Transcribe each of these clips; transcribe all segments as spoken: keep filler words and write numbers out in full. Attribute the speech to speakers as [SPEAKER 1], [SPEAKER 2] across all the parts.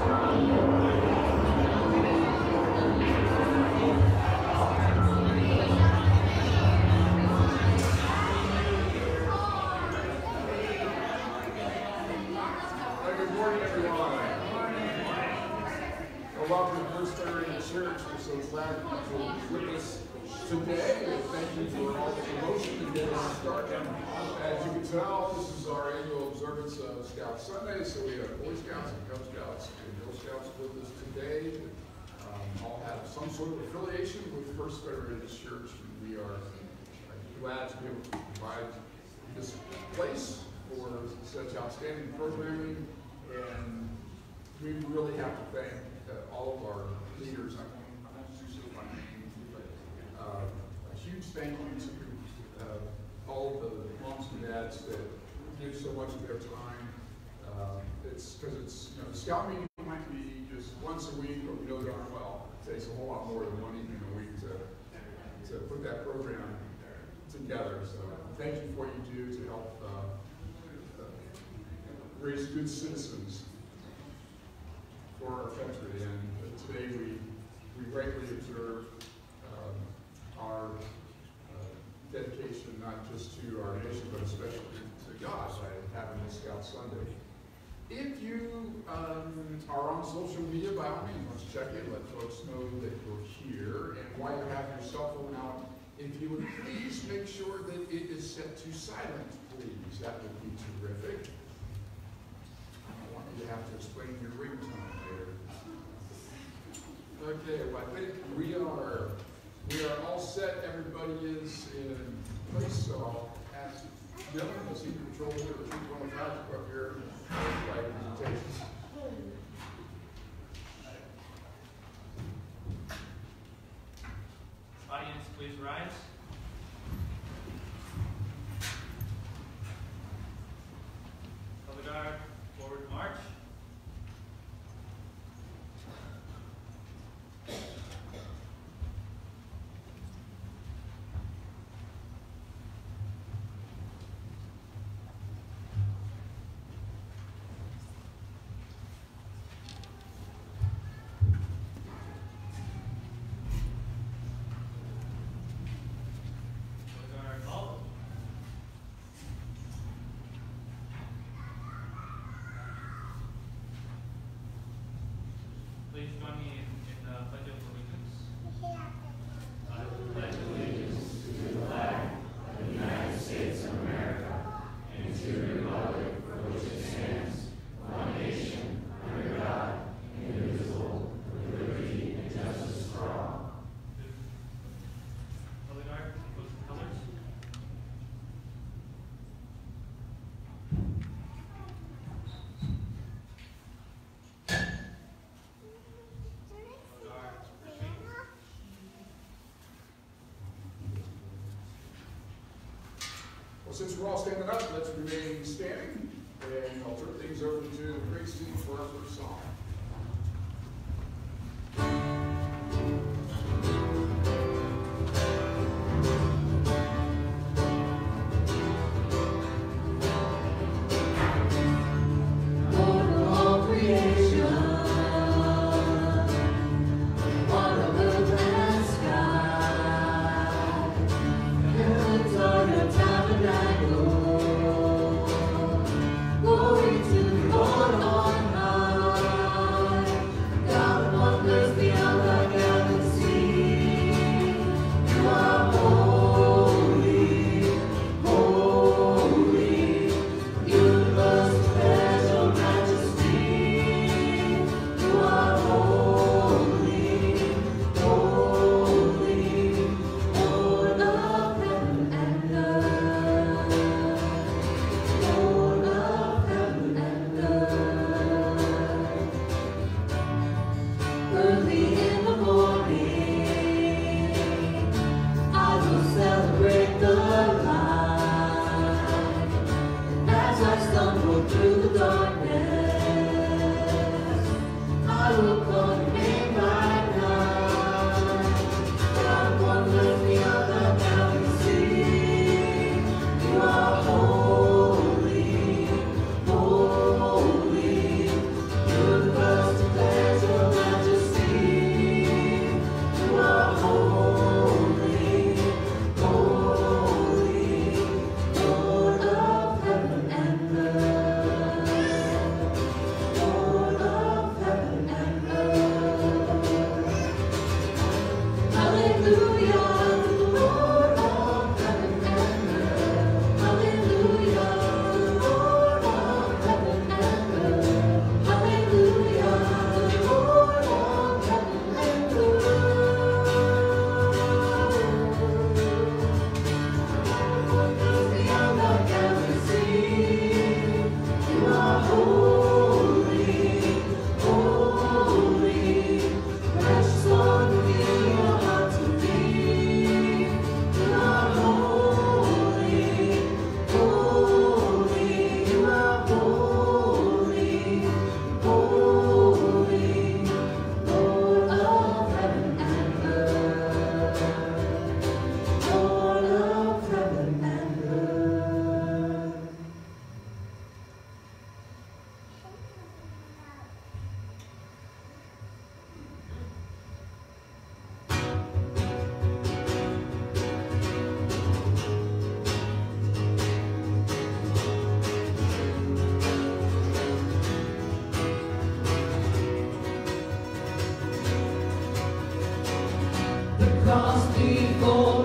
[SPEAKER 1] Today, thank you for all the promotion to get us started. As you can tell, this is our annual observance of Scout Sunday, so we have Boy Scouts and Cub Scouts and Girl Scouts with us today. Um, all have some sort of affiliation with First Federated Church, and we are glad to be able to provide this place for such outstanding programming, and we really have to thank uh, all of our leaders. Uh, a huge thank you to uh, all of the moms and dads that give so much of their time. Uh, it's because it's, you know, the Scout meeting might be just once a week, but we know darn well it takes a whole lot more than one evening a week to, to put that program together. So thank you for what you do to help uh, uh, raise good citizens for our country. And today we, we greatly observe our uh, dedication not just to our nation, but especially to God by having this Scout Sunday. If you um, are on social media, by all means, let's check in, let folks know that you're here. And while you have your cell phone out, if you would please make sure that it is set to silent, please. That would be terrific. I don't want you to have to explain your ringtone later. Okay, well, I think we are We are all set. Everybody is in place, so I'll ask Dylan, the senior controller of the Troop one oh five, to come up here and provide presentations.
[SPEAKER 2] Audience, please rise. Color guard, forward march. Please join me in, in the Pledge of Allegiance. I pledge allegiance to the flag of the United States of America and to the republic for which it stands, one nation, under God, indivisible, with liberty and justice for all. Color guard, put the colors.
[SPEAKER 1] Since we're all standing up, let's remain standing, and I'll turn things over to the praise team for our first song.
[SPEAKER 3] Glory to the Lord on high.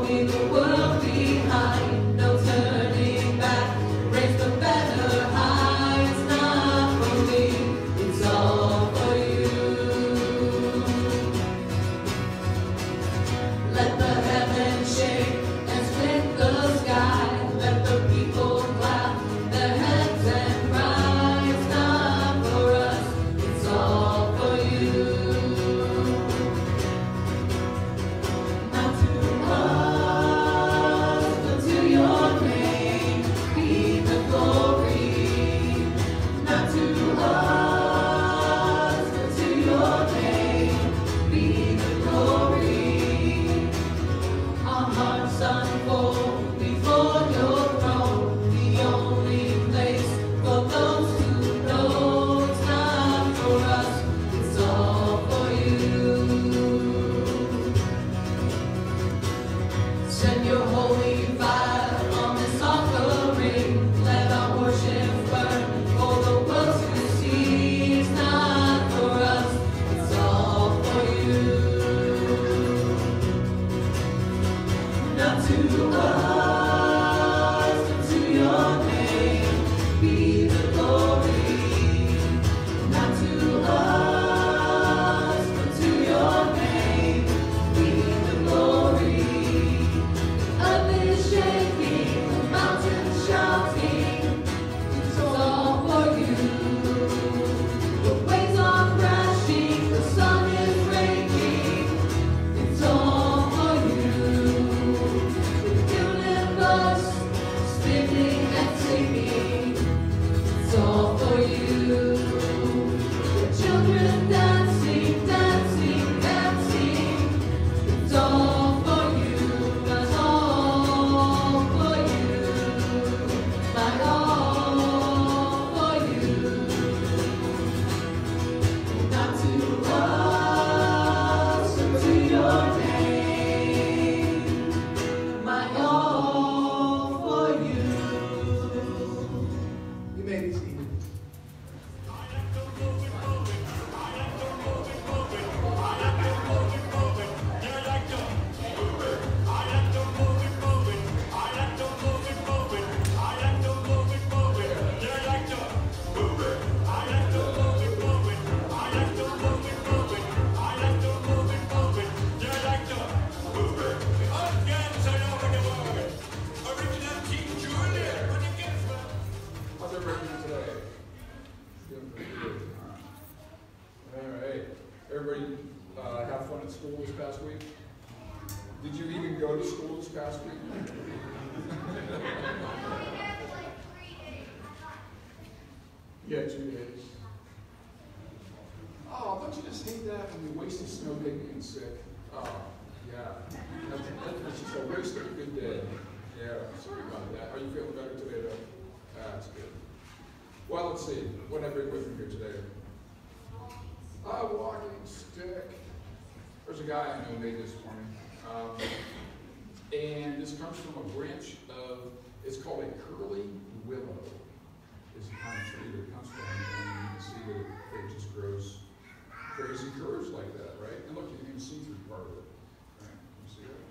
[SPEAKER 3] leaving the world behind. No turning back, raise the banner high. It's not for me, it's all for you. Let the heavens shake and split the sky. Let the people clap their hands and cry. It's not for us, it's all for you. Not to us, but to your name be the glory. Not to us, but to your name be the glory. Our hearts unfold before your throne, the only place for those who know. It's not for us, it's all for you. Send your holy fire on this offering. Let our worship burn for the world to see. It's not for us, it's all for you. Not to us, but to your name be the glory. Not to us, but to your name be the glory. Earth is shaking, the mountains shouting. It's all for you. The waves are crashing, the sun is breaking. It's all for you. The universe spinning and singing. It's all for you. The children dancing, dancing, dancing. It's all for you. It's all for you. My all for you. Not to us, but to your name. My all for you.
[SPEAKER 1] You may be seated. How's everybody doing today? Doing pretty good. All right. Everybody uh, have fun at school this past week? Did you even go to school this past week? Yeah, two days. Oh, don't you just hate that when you waste a snow day being sick? Oh, yeah. That's, that's just a waste of a good day. Yeah, sorry about that. Are you feeling better today, though? That's good. Well, let's see. What did I bring with me here today? A walking stick. There's a guy I know made this for me. Um, and this comes from a branch of, it's called a curly willow. It's the kind of tree that it comes from. And you can see that it, it just grows crazy curves like that, right? And look, you can even see through part of it. Right? Can you see that?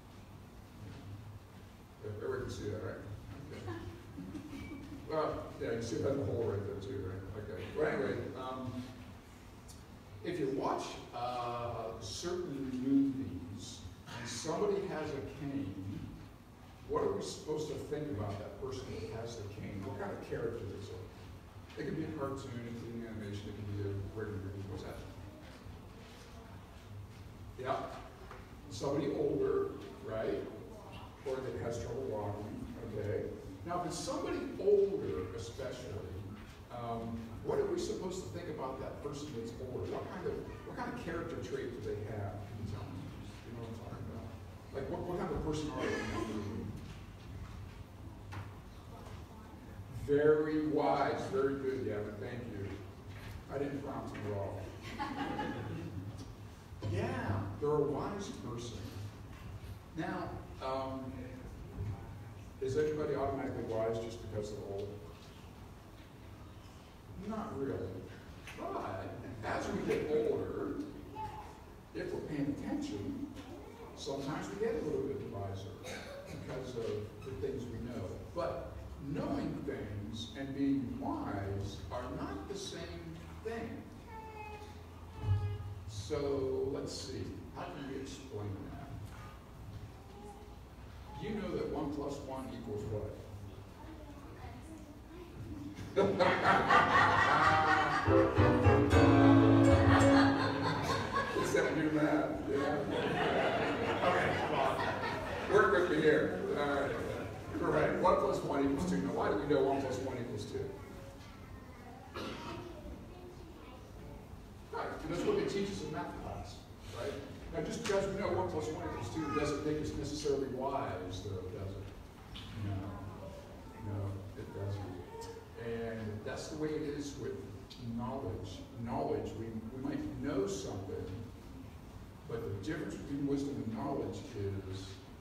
[SPEAKER 1] Everybody can see that, right? Okay. Well, yeah, you can see that in the hole right there too, right? Okay. Well, anyway, um, if you watch uh, certain movies and somebody has a cane, what are we supposed to think about that person that has the cane? What kind of character is it? It could be a cartoon, it could be an animation, it could be a regular movie. What's that? Yeah. Somebody older, right? Or that has trouble walking, okay? Now, if it's somebody older, especially, um, what are we supposed to think about that person that's older? What kind of what kind of character trait do they have? Can you tell me? You know what I'm talking about? Like, what, what kind of person are they? Very wise, very good, Gavin. Thank you. I didn't prompt you at all. Yeah, they're a wise person. Now, um, is anybody automatically wise just because they're old? Not really. But as we get older, if we're paying attention, sometimes we get a little bit advisor because of the things we know. But knowing things and being wise are not the same thing. So let's see, how can we explain that? You know that one plus one equals what? It's that new math, yeah. Okay, come on. Work with me here. All right. Correct. One plus one equals two. Now, why do we know one plus one equals two? Right, and that's what they teach us in math class, right? Now, just because we know one plus one equals two doesn't make us necessarily wise, though, does it? No. No, it doesn't. And that's the way it is with knowledge. Knowledge, we, we might know something, but the difference between wisdom and knowledge is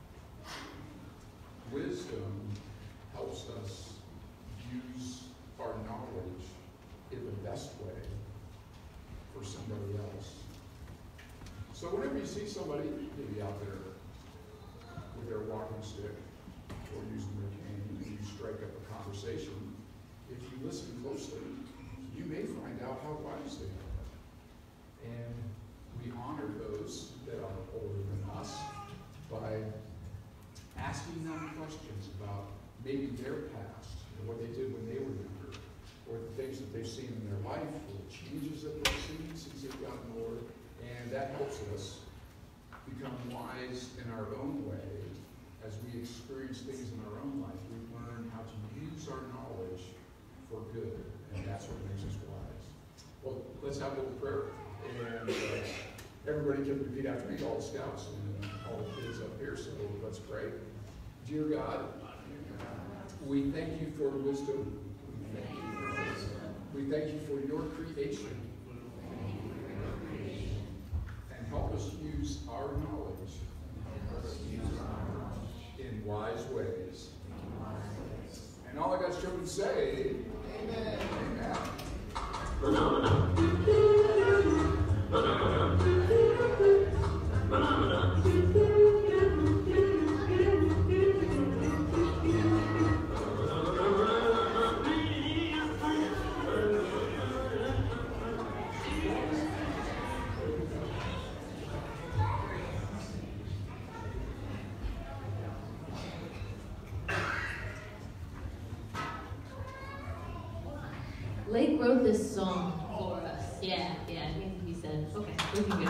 [SPEAKER 1] wisdom helps us use our knowledge in the best way for somebody else. So whenever you see somebody maybe out there with their walking stick or using their cane and you strike up a conversation, if you listen closely, you may find out how wise they are. And we honor those that are older than us by asking them questions about maybe their past, or what they did when they were younger, or the things that they've seen in their life, or the changes that they've seen since they've gotten older. And that helps us become wise in our own way. As we experience things in our own life, we learn how to use our knowledge for good, and that's what makes us wise. Well, let's have a little prayer, and uh, everybody can repeat after me, all the scouts and all the kids up here, so let's pray. Dear God, we thank you for wisdom. We thank you for your creation. And help us use our knowledge in wise ways. And all of God's children say, Amen. Amen.
[SPEAKER 4] Blake wrote this song for us. Yeah, yeah, he, he said, okay, we can go.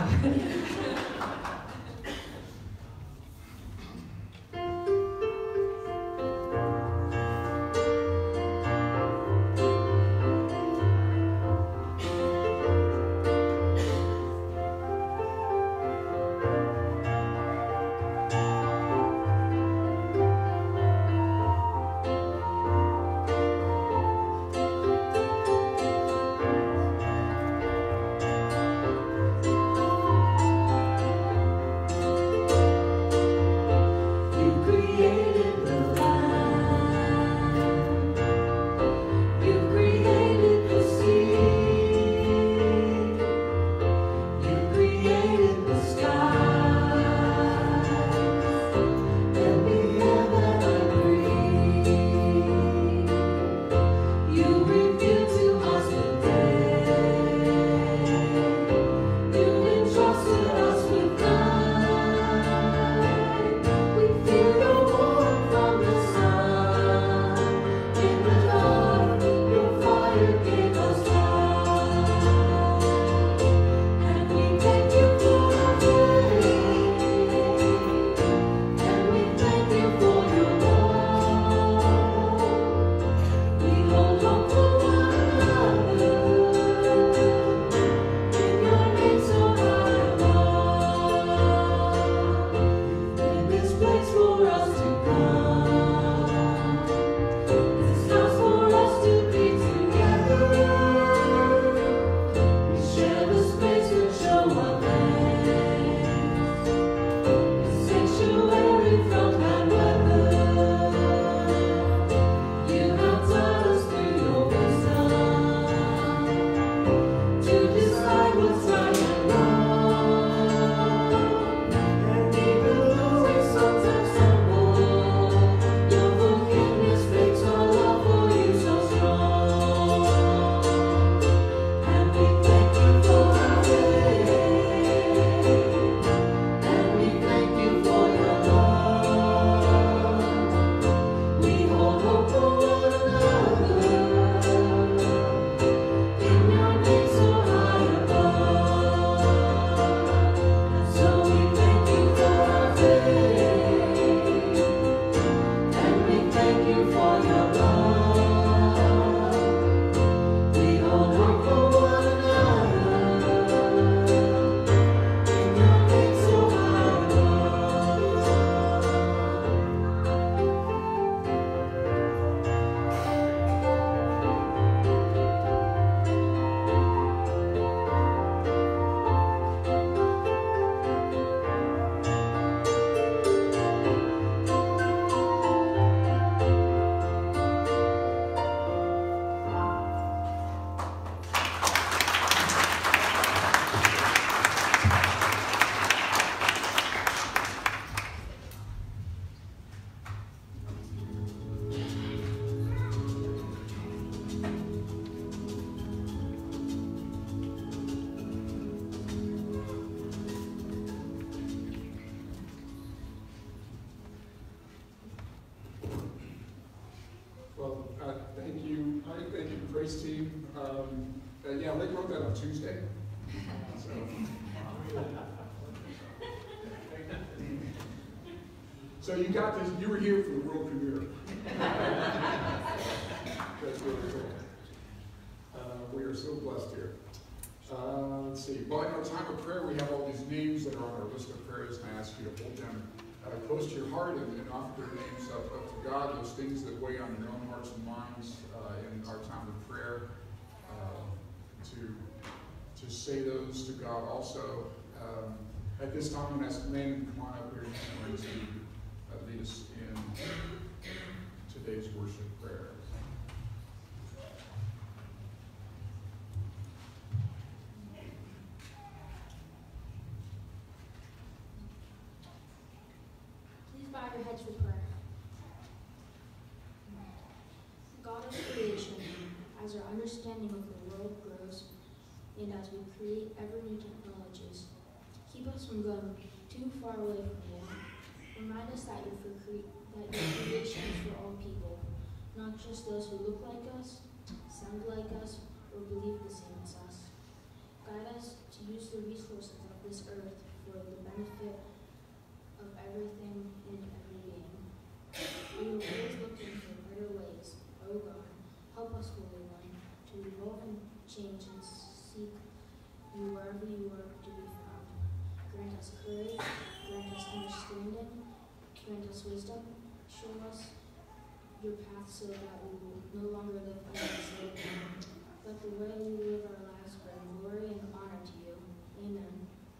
[SPEAKER 1] that on Tuesday. So, so you got this, you were here for the world premiere. That's really cool. Uh, we are so blessed here. Uh, let's see. Well, in our time of prayer, we have all these names that are on our list of prayers, and I ask you to hold them uh, close to your heart and, and offer their names up, up to God, those things that weigh on your own hearts and minds uh, in our time of prayer. Uh, to, to say those to God also. Um, at this time, I'm going to ask Lynn to come on up here and to uh, lead us in today's worship prayer.
[SPEAKER 5] Bow your heads for prayer. God of creation, as our understanding of the world grows, and as we create ever new technologies, keep us from going too far away from you. Remind us that your, cre- that your creation is for all people, not just those who look like us, sound like us, or believe the same as us. Guide us to use the resources of this earth for the benefit of everything and every being. We are always looking for better ways. Oh God, help us, Holy One, to evolve and change and seek you wherever you are to be found. Grant us courage, grant us understanding, grant us wisdom, show us your path so that we will no longer live unnecessarily. Let the way we live our lives bring glory and honor to you. Amen.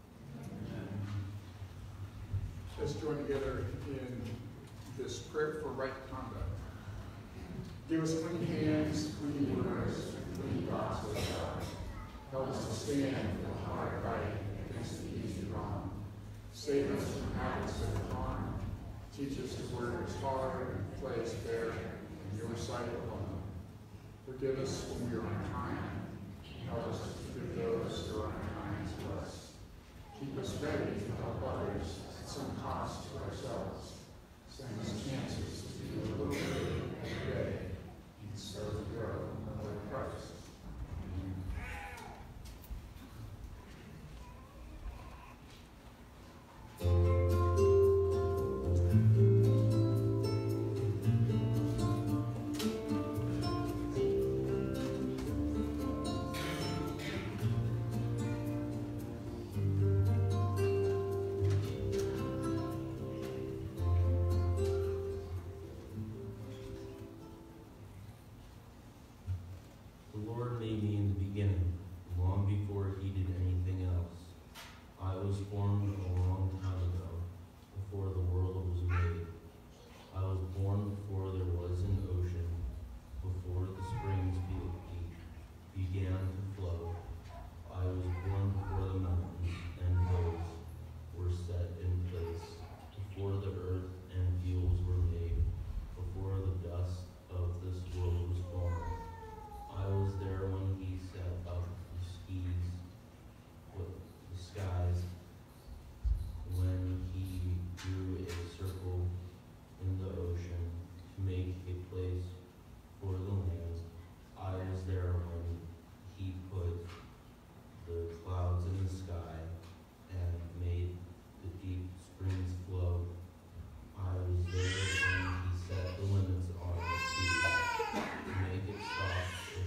[SPEAKER 1] Let's join together in this prayer for right conduct. Give us clean hands, clean words, and clean thoughts, O God. Help us to stand with a heart right against the easy wrong. Save us from habits of harm. Teach us to work as hard and play as fair in your sight alone. Forgive us when we are unkind. Help us to forgive those who are unkind to us. Keep us ready to help others at some cost to ourselves. Send us chances to do a little bit every day and so to grow in the Lord Christ. Amen.
[SPEAKER 6] The Lord made me in the beginning, long before he did anything else. I was formed a long time ago, before the world was made. I was born before there was an ocean, before the springs be- began to flow. I was born before the mountains and hills were set in place, before the earth and fields were made, before the dust of this world was formed. I was there when he set up the skis with the skies, when he drew a circle in the ocean to make a place for the land. I was there when he put the clouds in the sky and made the deep springs flow. I was there when he set the limits on the sea to make it stop.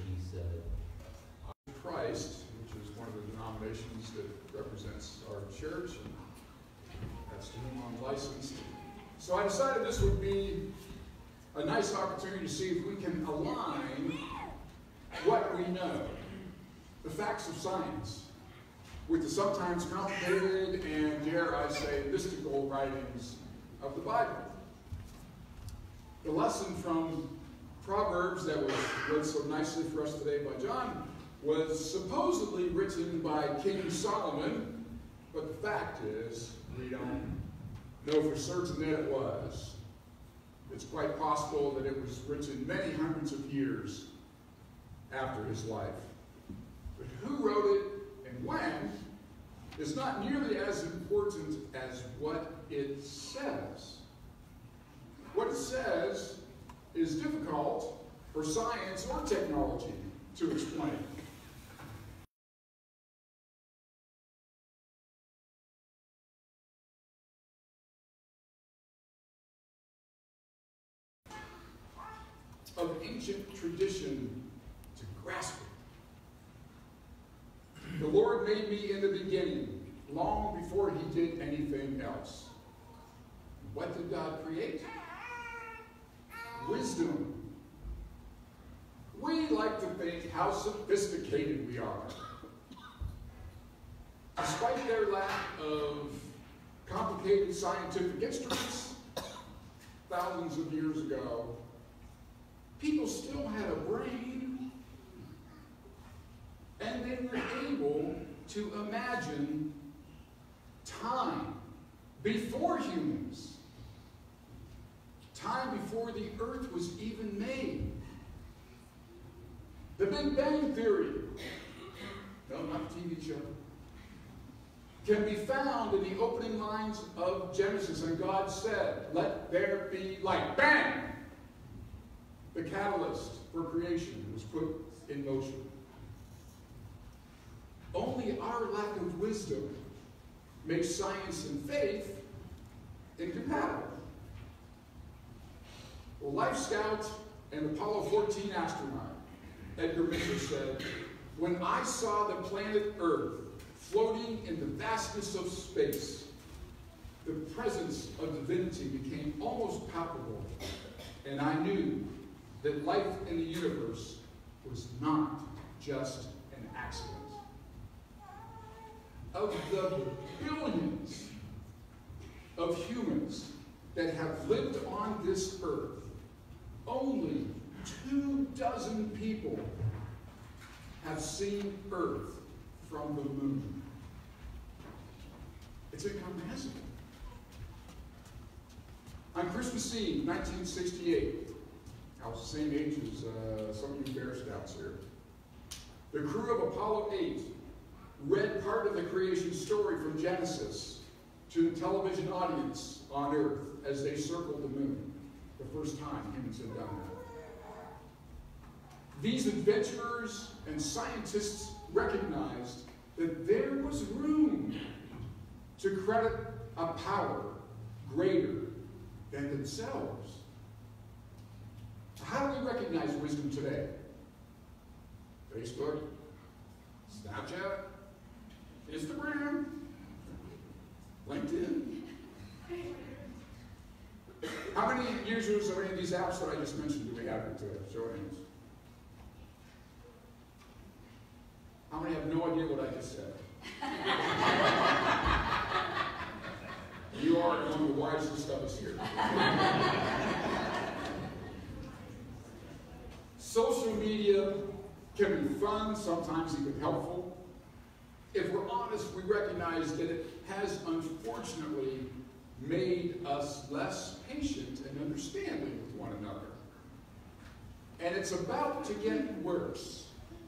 [SPEAKER 1] Christ, which is one of the denominations that represents our church, and that's to whom I'm licensed. So I decided this would be a nice opportunity to see if we can align what we know, the facts of science, with the sometimes complicated and, dare I say, mystical writings of the Bible. The lesson from Proverbs that was read so nicely for us today by John was supposedly written by King Solomon, but the fact is, we don't know for certain that it was. It's quite possible that it was written many hundreds of years after his life. But who wrote it and when is not nearly as important as what it says. What it says is difficult for science or technology to explain. of ancient tradition to grasp it. The Lord made me in the beginning, long before he did anything else. What did God create? Wisdom. We like to think how sophisticated we are. Despite their lack of complicated scientific instruments, thousands of years ago, people still had a brain, and they were able to imagine time before humans, time before the earth was even made. The Big Bang Theory, no, not a T V show, can be found in the opening lines of Genesis, and God said, "Let there be light." Bang! The catalyst for creation was put in motion. Only our lack of wisdom makes science and faith incompatible. Well, Life Scout and Apollo fourteen astronaut Edgar Mitchell said, "When I saw the planet Earth floating in the vastness of space, the presence of divinity became almost palpable, and I knew that life in the universe was not just an accident." Of the billions of humans that have lived on this earth, only two dozen people have seen Earth from the moon. It's incomprehensible. On Christmas Eve, nineteen sixty-eight, I was the same age as uh, some of you Bear Scouts here, the crew of Apollo eight read part of the creation story from Genesis to the television audience on Earth as they circled the moon, the first time humans had done that. These adventurers and scientists recognized that there was room to credit a power greater than themselves. How do we recognize wisdom today? Facebook, Snapchat, Instagram, LinkedIn. How many users of any of these apps that I just mentioned do we have to show of hands? How many have no idea what I just said? You are one of the wisest of us here. Social media can be fun, sometimes even helpful. If we're honest, we recognize that it has unfortunately made us less patient and understanding with one another. And it's about to get worse.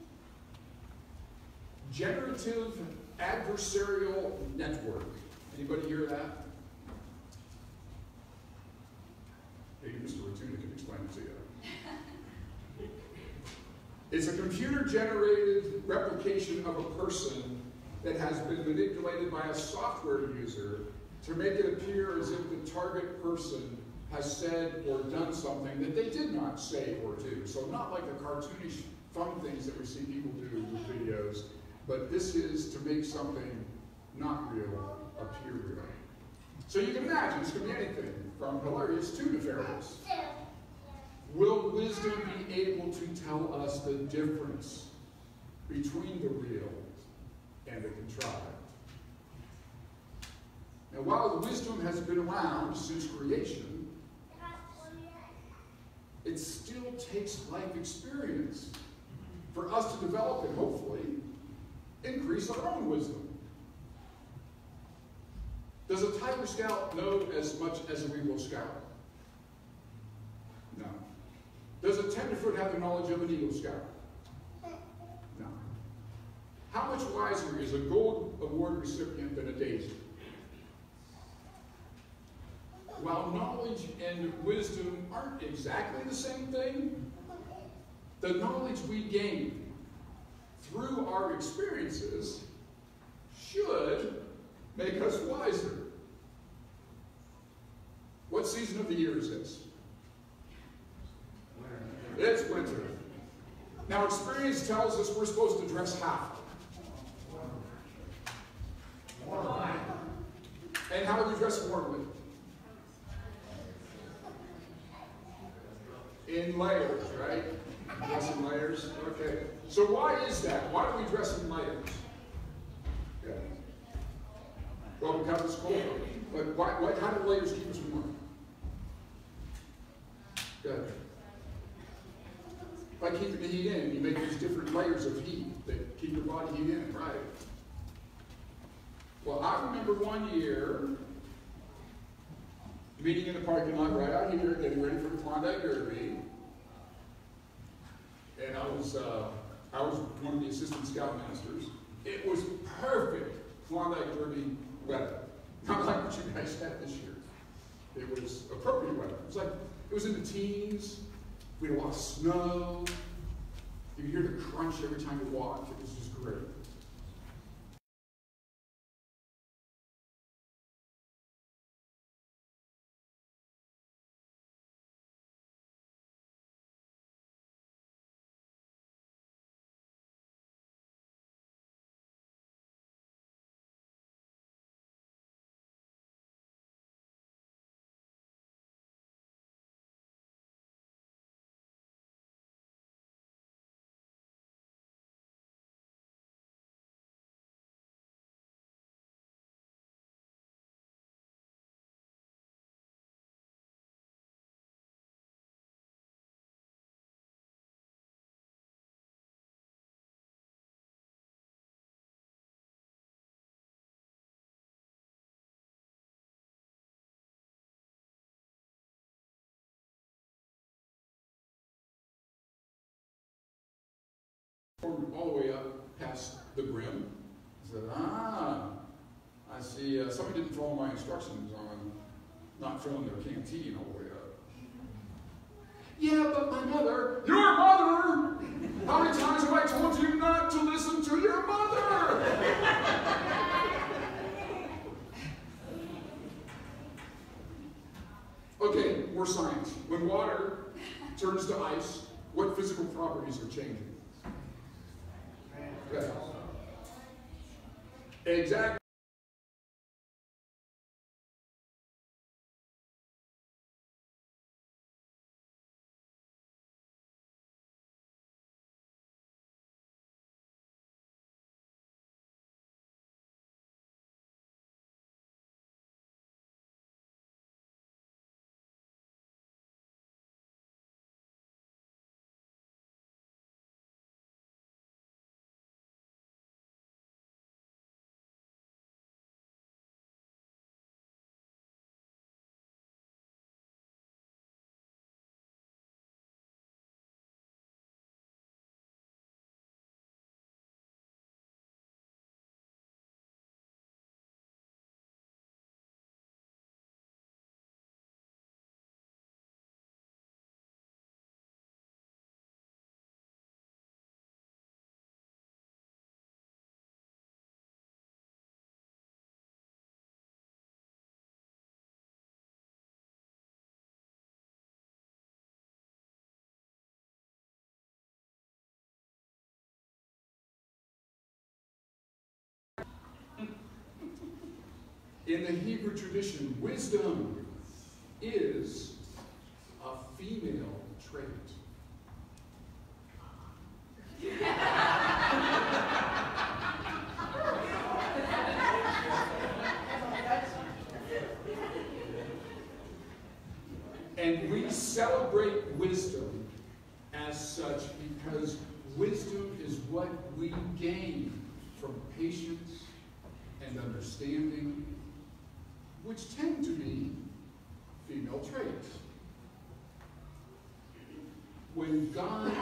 [SPEAKER 1] Generative adversarial network. Anybody hear that? Maybe Mister Ratuna can explain it to you. It's a computer-generated replication of a person that has been manipulated by a software user to make it appear as if the target person has said or done something that they did not say or do. So not like the cartoonish fun things that we see people do with videos, but this is to make something not real appear real. So you can imagine this could be anything from hilarious to nefarious. Will wisdom be able to tell us the difference between the real and the contrived? Now, while the wisdom has been around since creation, it still takes life experience for us to develop and hopefully increase our own wisdom. Does a Tiger Scout know as much as a Rainbow Scout? No. Does a tenderfoot have the knowledge of an Eagle Scout? No. How much wiser is a gold award recipient than a daisy? While knowledge and wisdom aren't exactly the same thing, the knowledge we gain through our experiences should make us wiser. What season of the year is this? It's Now, experience tells us we're supposed to dress how? And how do we dress warmly? In layers, right? Dress in layers. Okay. So why is that? Why do we dress in layers? Yeah. Well, because it's cold. But why, why, how do layers keep us warm? Good. By keeping the heat in, you make these different layers of heat that keep your body heat in, right? Well, I remember one year meeting in the parking lot right out here, getting ready for the Klondike Derby, and I was uh, I was one of the assistant scoutmasters. It was perfect Klondike Derby weather, not like what you guys had this year. It was appropriate weather. It was like it was in the teens. We had a lot of snow. You could hear the crunch every time you walked. It was just great. All the way up past the brim. I said, ah, I see uh, somebody didn't follow my instructions on not filling their canteen all the way up. Yeah, but my mother, your mother! How many times have I told you not to listen to your mother? Okay, more science. When water turns to ice, what physical properties are changing? Okay. Exactly. In the Hebrew tradition, wisdom is a female trait. And we celebrate wisdom as such because wisdom is what we gain from patience and understanding, which tend to be female traits. When God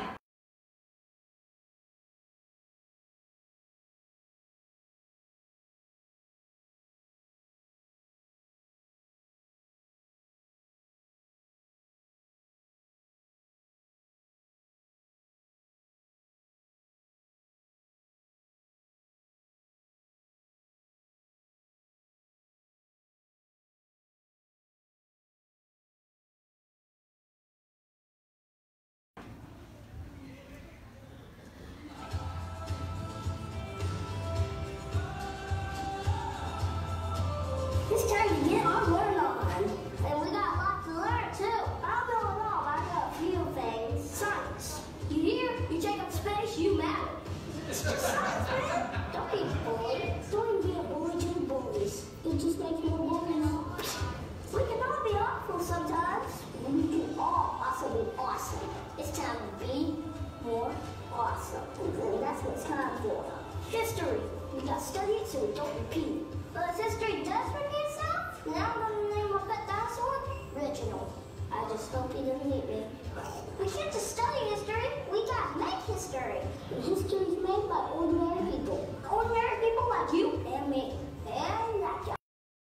[SPEAKER 7] time to get our learn on. And we got lots to learn too. I don't know it all, but I know a few things. Science. You hear? You take up space, you matter. It's just science, man. Don't be a bully. Don't even be a bully to the bullies. It just makes more bullies. We can all be awful sometimes. And we can all also be awesome. It's time to be more awesome. And that's what it's time for. History. We gotta study it so we don't repeat it. But if history does repeat itself, now I'm gonna name my pet dinosaur Reginald. I just hope he doesn't eat me. We can't just study history, we gotta make history. And history's made by ordinary people. Ordinary people like you and me. And that guy.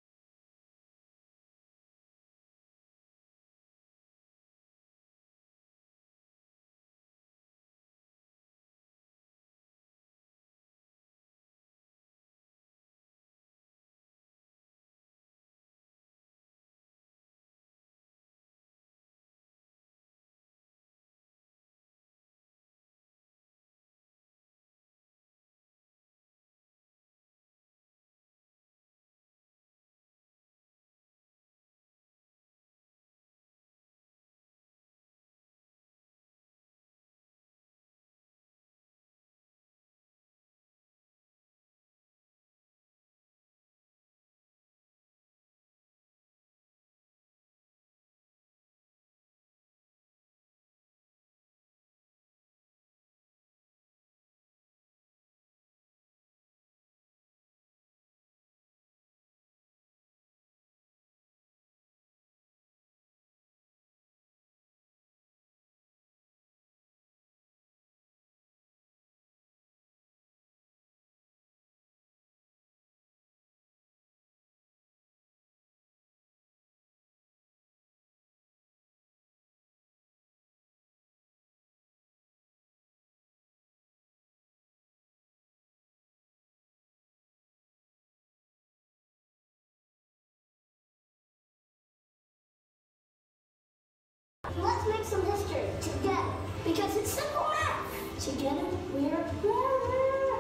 [SPEAKER 7] Let's make some history together, because it's simple math. Together, we're better.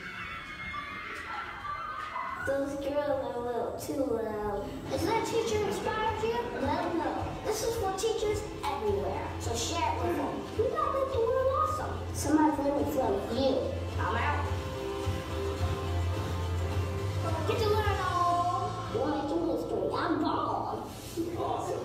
[SPEAKER 7] Those girls are a little too loud. Has that teacher inspired you? Let them know. This is for teachers everywhere, so share it with them. We gotta make the world awesome. Somebody's learning from you. I'm out. Get to learn all. You're making history. I'm gone. Awesome.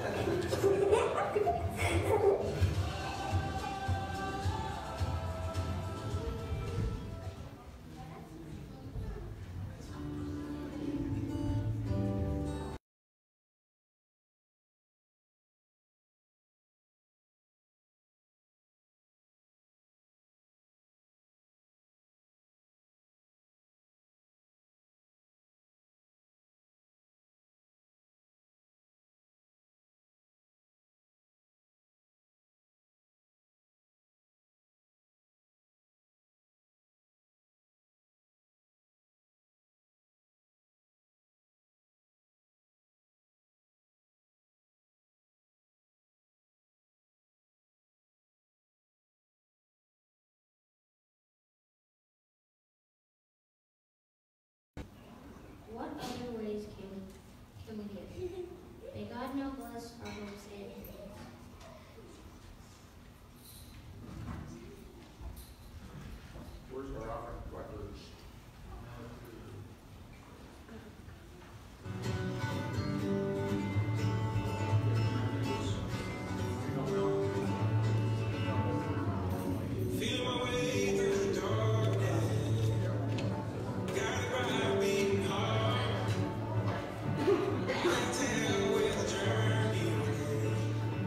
[SPEAKER 5] What other ways can we, can we give? May God now bless our hopes and dreams.
[SPEAKER 1] Where's our offering collectors?
[SPEAKER 8] Feel my way through the darkness, guided by a beating heart. Can't tell where the journey will lead.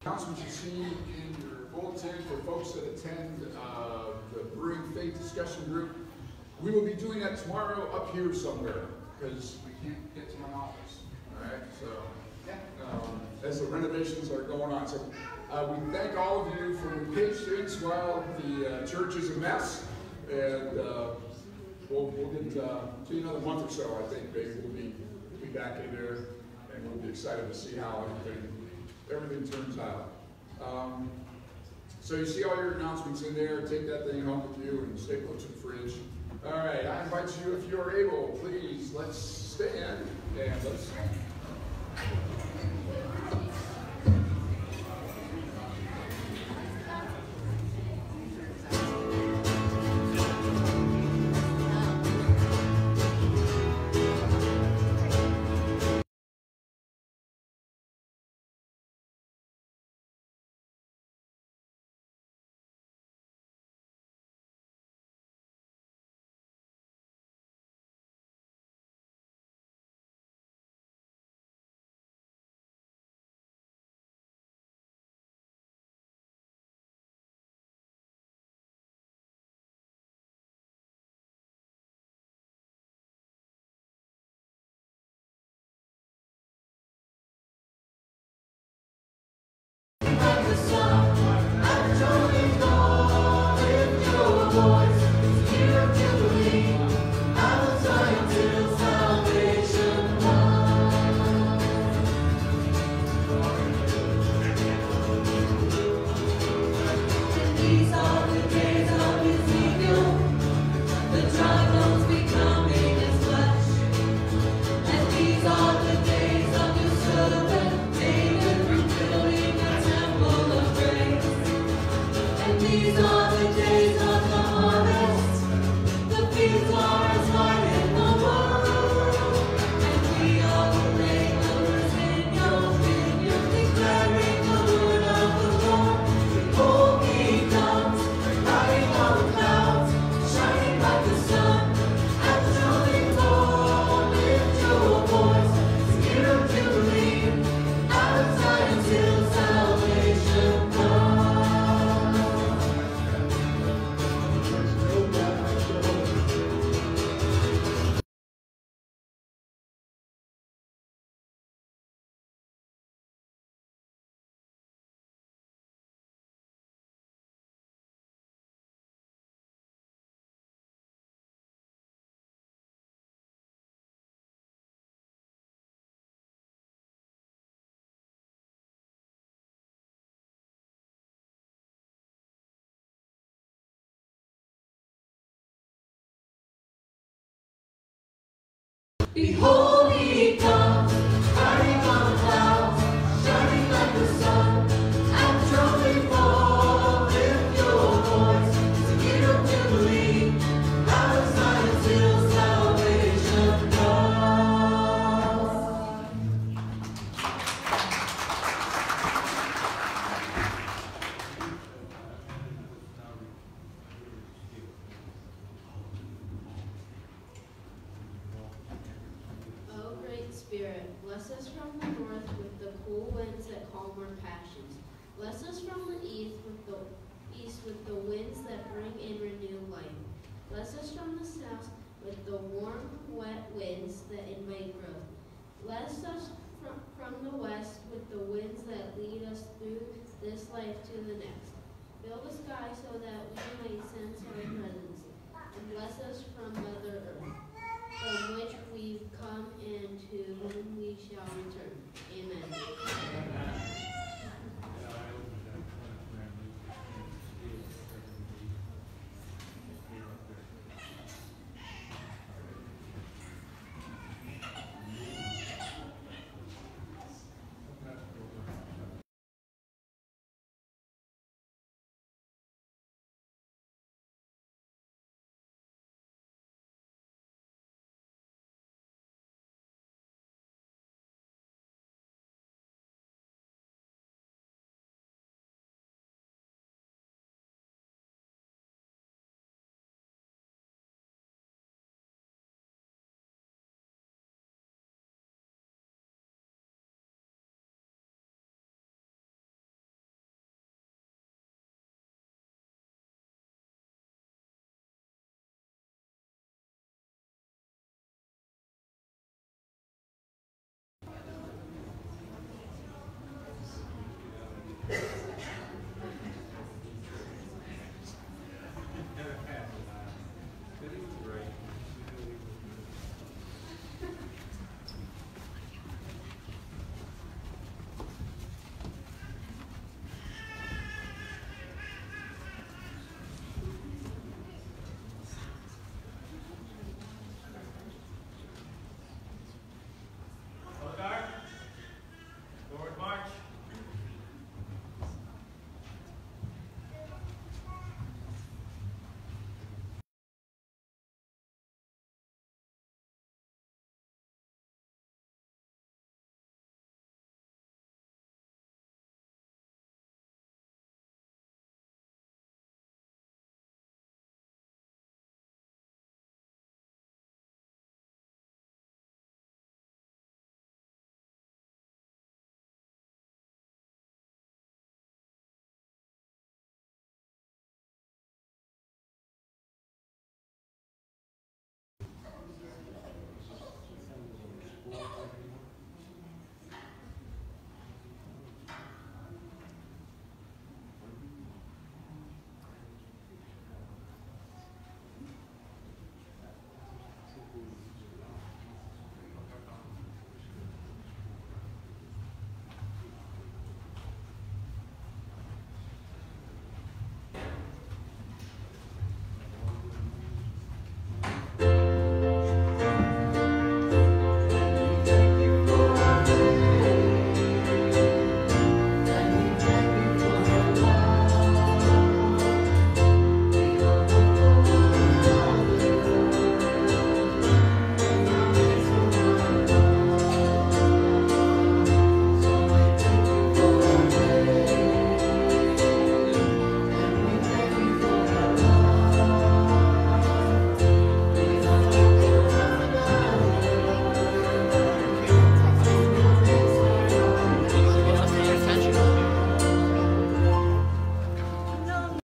[SPEAKER 1] Announcements you see in your bulletin for folks that attend uh, the Brewing Faith Discussion Group. We will be doing that tomorrow up here somewhere because we can't get to my office. All right, so um, as the renovations are going on. So uh, we thank all of you for your patience while the uh, church is a mess. And uh, we'll, we'll get uh, to you another month or so, I think, maybe we'll be, we'll be back in there and we'll be excited to see how everything everything turns out. Um, so you see all your announcements in there. Take that thing home with you and stay close to the fridge. All right, I invite you, if you are able, please, let's stand and let's sing.
[SPEAKER 3] Behold, he comes, riding on clouds, shining like the sun. At the trumpet call, lift your voice, sing it of Jubilee, out of Zion till salvation comes.
[SPEAKER 4] O great Spirit, bless us from the north with the cool winds that calm our passions. Bless us from the east with the east with the winds that bring in renewed life. Bless us from the south with the warm, wet winds that invite growth. Bless us from, from the west with the winds that lead us through this life to the next. Fill the sky so that we may sense our presence. And bless us from Mother Earth, from which we've come and to whom we shall return. Amen.